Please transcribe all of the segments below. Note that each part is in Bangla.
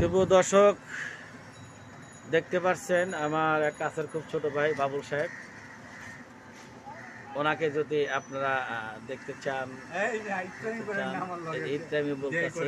শুভ দর্শক, দেখতে পাচ্ছেন আমার এক কাছের খুব ছোট ভাই বাবুল সাহেব। ওনাকে যদি আপনারা দেখতে চান, ইত্যামি বলতেছে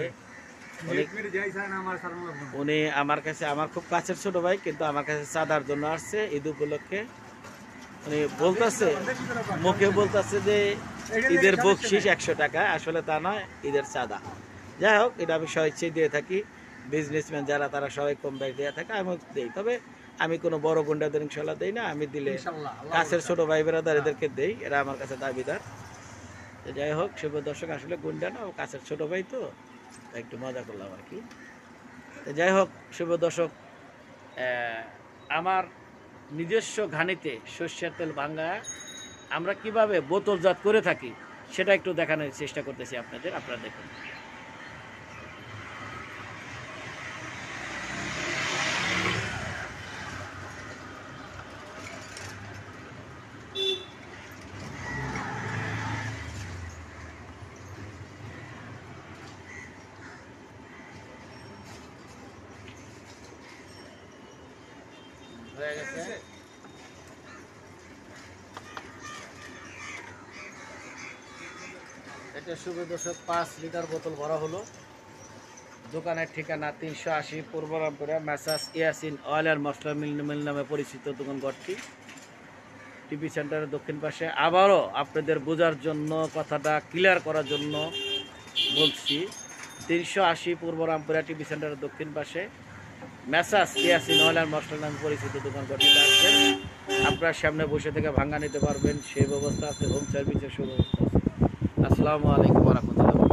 উনি আমার কাছে, আমার খুব কাছের ছোট ভাই, কিন্তু আমার কাছে চাঁদার জন্য আসছে ঈদ উপলক্ষে। উনি বলতেছে, মুখে বলতেছে যে ঈদের বকশিস 100 টাকা, আসলে তা নয়, ঈদের চাঁদা। যাই হোক, এটা আমি স্বেচ্ছায় দিয়ে থাকি। বিজনেসম্যান যারা, তারা সবাই কম বেশ দেওয়া থাকে, আমি দিই। তবে আমি কোনো বড় গুন্ডাদের ইনশাল্লাহ দিই না। আমি দিলে কাছের ছোট ভাই বেড়াদার এদেরকে দেই, এরা আমার কাছে দাবিদার। যাই হোক, শুভ দর্শক, আসলে গুন্ডা না, ও কাছের ছোট ভাই, তো একটু মজা করলাম আর কি। যাই হোক, শুভ দর্শক, আমার নিজস্ব ঘানিতে সর্ষের তেল ভাঙ্গা আমরা কিভাবে বোতলজাত করে থাকি সেটা একটু দেখানোর চেষ্টা করতেছি আপনাদের। আপনারা দেখুন। হয়ে গেছে। এটা শুভ দর্শক 5 লিটার বোতল ভরা হলো। দোকানের ঠিকানা 380 পূর্ব Rampura, messrs Yasin oil and masala mill নামে পরিচিত দোকান ঘরটি, টিভি সেন্টারের দক্ষিণ পাশে। আবারও আপনাদের বোঝার জন্য, কথাটা ক্লিয়ার করার জন্য বলছি, 380 পূর্ব রামপুরা টিভি সেন্টারের দক্ষিণ পাশে messrs Yasin oil and masala নামে পরিচিত দোকান ঘরটিতে আসবেন। আপনার সামনে বসে থেকে ভাঙা নিতে পারবেন, সেই ব্যবস্থা আছে। হোম সার্ভিসের সুব্যবস্থা আছে। আসসালামু আলাইকুম ওয়া রাহমাতুল্লাহ।